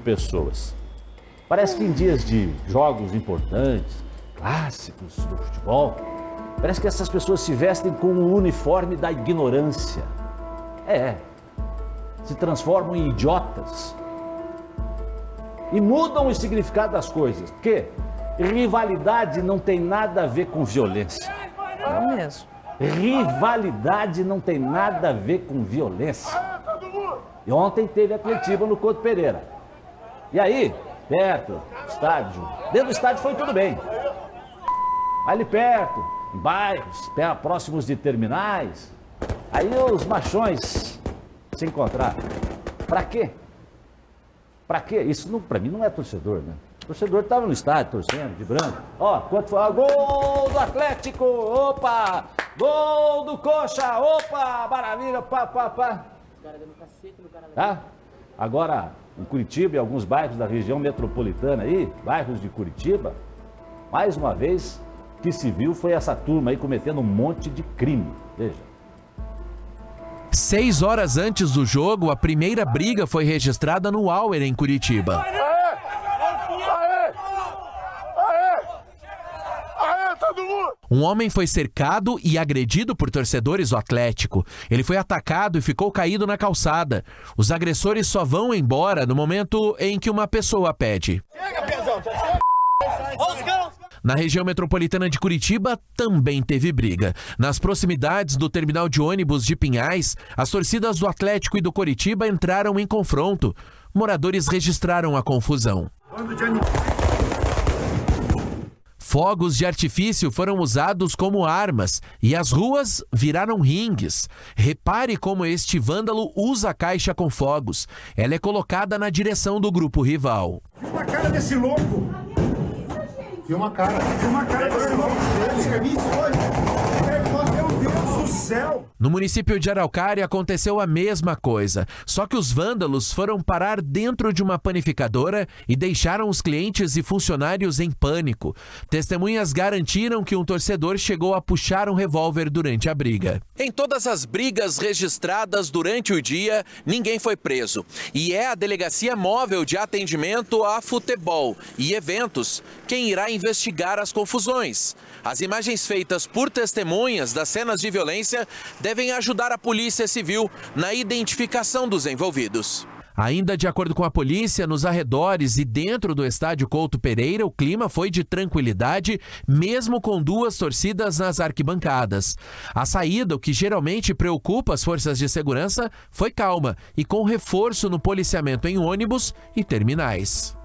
pessoas. Parece que em dias de jogos importantes, clássicos do futebol, parece que essas pessoas se vestem com o uniforme da ignorância. Se transformam em idiotas e mudam o significado das coisas. Porque rivalidade não tem nada a ver com violência. Não mesmo. Rivalidade não tem nada a ver com violência. E ontem teve Atletiba no Couto Pereira. E aí, perto, estádio, dentro do estádio foi tudo bem. Ali perto, em bairros, próximos de terminais, aí os machões se encontraram. Pra quê? Pra quê? Isso não, pra mim não é torcedor, né? O torcedor estava no estádio, torcendo, vibrando. Ó, quanto foi? Gol do Atlético! Opa! Gol do Coxa! Opa! Maravilha! Pá, pá, pá. Os caras dando cacete no cara. Tá? Agora, em Curitiba e alguns bairros da região metropolitana aí, bairros de Curitiba, mais uma vez, o que se viu foi essa turma aí cometendo um monte de crime. Veja. 6 horas antes do jogo, a primeira briga foi registrada no Auer, em Curitiba. Um homem foi cercado e agredido por torcedores do Atlético. Ele foi atacado e ficou caído na calçada. Os agressores só vão embora no momento em que uma pessoa pede. Na região metropolitana de Curitiba também teve briga. Nas proximidades do terminal de ônibus de Pinhais, as torcidas do Atlético e do Coritiba entraram em confronto. Moradores registraram a confusão. Fogos de artifício foram usados como armas e as ruas viraram ringues. Repare como este vândalo usa a caixa com fogos. Ela é colocada na direção do grupo rival. Filma a cara desse louco! Filma a cara desse louco! Meu Deus do céu! No município de Araucária aconteceu a mesma coisa, só que os vândalos foram parar dentro de uma panificadora e deixaram os clientes e funcionários em pânico. Testemunhas garantiram que um torcedor chegou a puxar um revólver durante a briga. Em todas as brigas registradas durante o dia, ninguém foi preso. E é a Delegacia Móvel de Atendimento a Futebol e Eventos quem irá investigar as confusões. As imagens feitas por testemunhas das cenas de violência devem ajudar a Polícia Civil na identificação dos envolvidos. Ainda de acordo com a polícia, nos arredores e dentro do estádio Couto Pereira, o clima foi de tranquilidade, mesmo com 2 torcidas nas arquibancadas. A saída, o que geralmente preocupa as forças de segurança, foi calma e com reforço no policiamento em ônibus e terminais.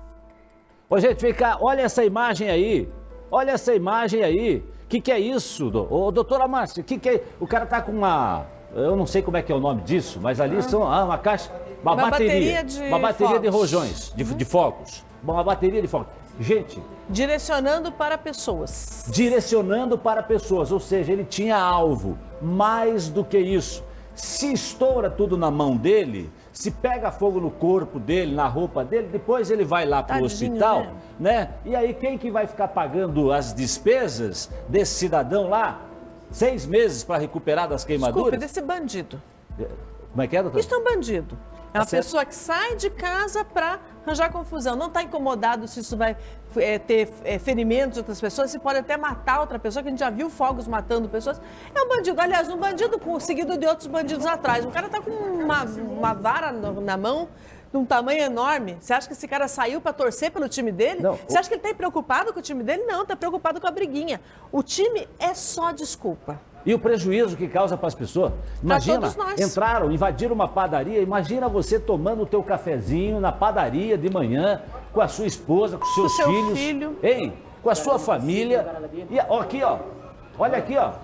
Ô, gente, vem cá, olha essa imagem aí. Olha essa imagem aí. O que é isso? Ô, doutora Márcia, que é? O cara tá com uma... Eu não sei como é que é o nome disso, mas ali são uma caixa... Uma bateria de rojões, de fogos. Uma bateria de fogos. Gente... Direcionando para pessoas. Direcionando para pessoas, ou seja, ele tinha alvo. Mais do que isso. Se estoura tudo na mão dele, se pega fogo no corpo dele, na roupa dele, depois ele vai lá para o hospital, né? E aí quem que vai ficar pagando as despesas desse cidadão lá? 6 meses para recuperar das queimaduras? Desculpe, desse bandido. Como é que é, doutor? Isso é um bandido. É uma pessoa que sai de casa para arranjar confusão. Não está incomodado se isso vai ter ferimentos de outras pessoas, se pode até matar outra pessoa, que a gente já viu fogos matando pessoas. É um bandido. Aliás, um bandido seguido de outros bandidos atrás. O cara está com uma vara na mão, de um tamanho enorme. Você acha que esse cara saiu para torcer pelo time dele? Não. Você acha que ele está preocupado com o time dele? Não, está preocupado com a briguinha. O time é só desculpa. E o prejuízo que causa para as pessoas. Imagina, entraram, invadiram uma padaria. Imagina você tomando o teu cafezinho na padaria de manhã, com a sua esposa, com seus filhos. Hein? Com a sua família. E ó, aqui, ó. Olha aqui, ó.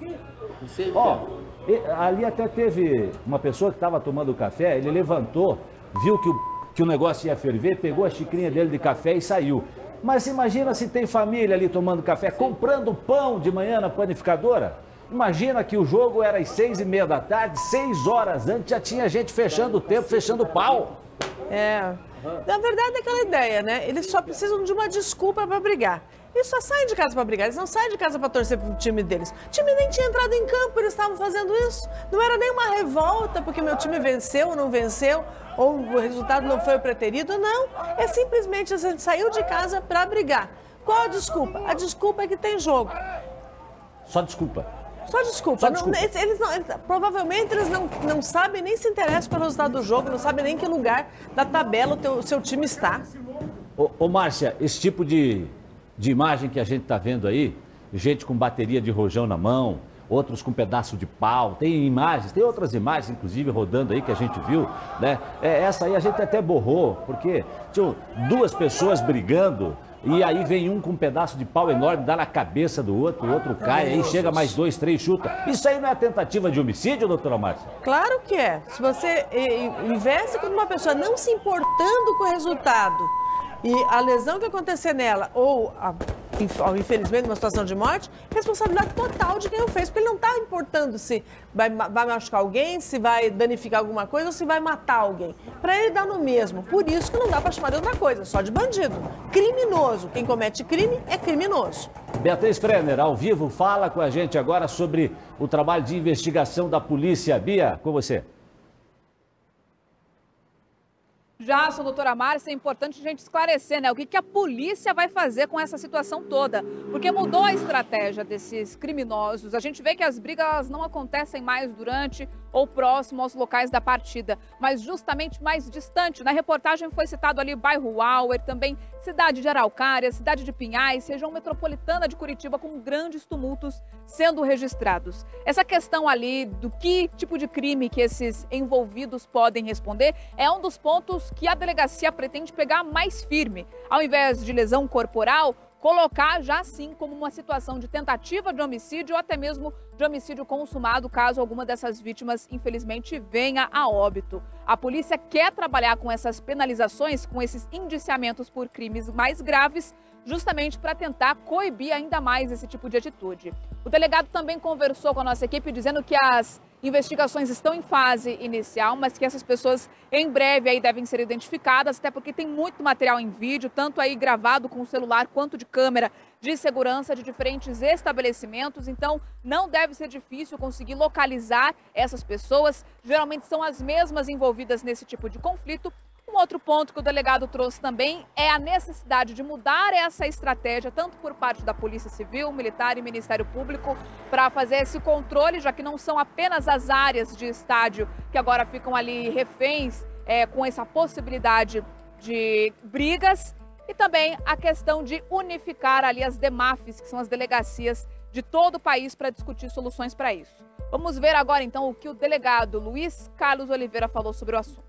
Ó, ali até teve uma pessoa que estava tomando café, ele levantou, viu que o negócio ia ferver, pegou a xicrinha dele de café e saiu. Mas imagina se tem família ali tomando café, comprando pão de manhã na panificadora. Imagina que o jogo era às 6h30 da tarde, 6 horas antes já tinha gente fechando o tempo, fechando o pau. Na verdade, é aquela ideia, né? Eles só precisam de uma desculpa para brigar. Eles só saem de casa para brigar, eles não saem de casa para torcer pro time deles. O time nem tinha entrado em campo, eles estavam fazendo isso. Não era nem uma revolta porque meu time venceu ou não venceu, ou o resultado não foi o preterido, não. É simplesmente a gente saiu de casa para brigar. Qual a desculpa? A desculpa é que tem jogo. Só desculpa. Só desculpa. Só desculpa. Provavelmente eles não sabem nem se interessam pelo resultado do jogo, não sabem nem que lugar da tabela o seu time está. Ô Márcia, esse tipo de imagem que a gente tá vendo aí, gente com bateria de rojão na mão, outros com pedaço de pau, tem imagens, tem outras imagens, inclusive, rodando aí que a gente viu, né? Essa aí a gente até borrou, porque tinham duas pessoas brigando, e aí vem um com um pedaço de pau enorme, dá na cabeça do outro, o outro cai, aí chega mais 2, 3, chuta. Isso aí não é tentativa de homicídio, doutora Márcia? Claro que é. Se você investe com uma pessoa não se importando com o resultado, e a lesão que acontecer nela, ou infelizmente uma situação de morte, responsabilidade total de quem o fez, porque ele não está importando se vai machucar alguém, se vai danificar alguma coisa ou se vai matar alguém. Para ele dá no mesmo. Por isso que não dá para chamar de outra coisa, só de bandido. Criminoso. Quem comete crime é criminoso. Beatriz Frenner, ao vivo, fala com a gente agora sobre o trabalho de investigação da polícia. Bia, com você. Já, doutora Márcia, é importante a gente esclarecer, né? O que a polícia vai fazer com essa situação toda? Porque mudou a estratégia desses criminosos. A gente vê que as brigas não acontecem mais durante ou próximo aos locais da partida, mas justamente mais distante. Na reportagem foi citado ali bairro Auer, também cidade de Araucária, cidade de Pinhais, região metropolitana de Curitiba, com grandes tumultos sendo registrados. Essa questão ali do que tipo de crime que esses envolvidos podem responder é um dos pontos que a delegacia pretende pegar mais firme. Ao invés de lesão corporal, colocar já sim como uma situação de tentativa de homicídio ou até mesmo de homicídio consumado, caso alguma dessas vítimas, infelizmente, venha a óbito. A polícia quer trabalhar com essas penalizações, com esses indiciamentos por crimes mais graves, justamente para tentar coibir ainda mais esse tipo de atitude. O delegado também conversou com a nossa equipe dizendo que as investigações estão em fase inicial, mas que essas pessoas em breve aí devem ser identificadas, até porque tem muito material em vídeo, tanto aí gravado com o celular quanto de câmera de segurança de diferentes estabelecimentos, então não deve ser difícil conseguir localizar essas pessoas, geralmente são as mesmas envolvidas nesse tipo de conflito. Um outro ponto que o delegado trouxe também é a necessidade de mudar essa estratégia, tanto por parte da Polícia Civil, Militar e Ministério Público, para fazer esse controle, já que não são apenas as áreas de estádio que agora ficam ali reféns com essa possibilidade de brigas, e também a questão de unificar ali as DEMAFs, que são as delegacias de todo o país, para discutir soluções para isso. Vamos ver agora então o que o delegado Luiz Carlos Oliveira falou sobre o assunto.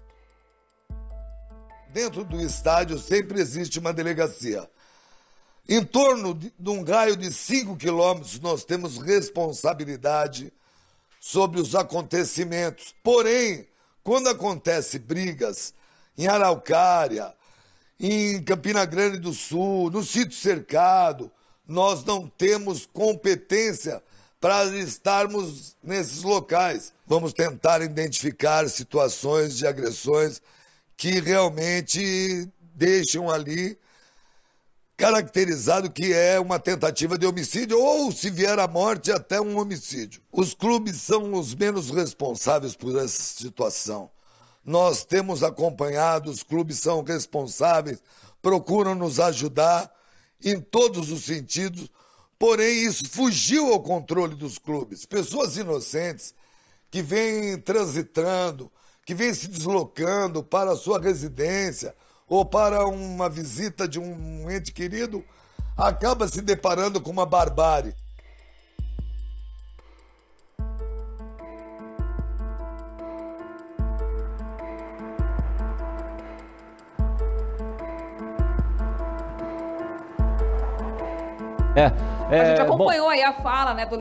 Dentro do estádio sempre existe uma delegacia. Em torno de um raio de 5 quilômetros, nós temos responsabilidade sobre os acontecimentos. Porém, quando acontece brigas em Araucária, em Campina Grande do Sul, no sítio cercado, nós não temos competência para estarmos nesses locais. Vamos tentar identificar situações de agressões que realmente deixam ali caracterizado que é uma tentativa de homicídio ou, se vier à morte, até um homicídio. Os clubes são os menos responsáveis por essa situação. Nós temos acompanhado, os clubes são responsáveis, procuram nos ajudar em todos os sentidos, porém isso fugiu ao controle dos clubes. Pessoas inocentes que vêm transitando, que vem se deslocando para a sua residência ou para uma visita de um ente querido, acaba se deparando com uma barbárie. A gente acompanhou aí a fala, né, do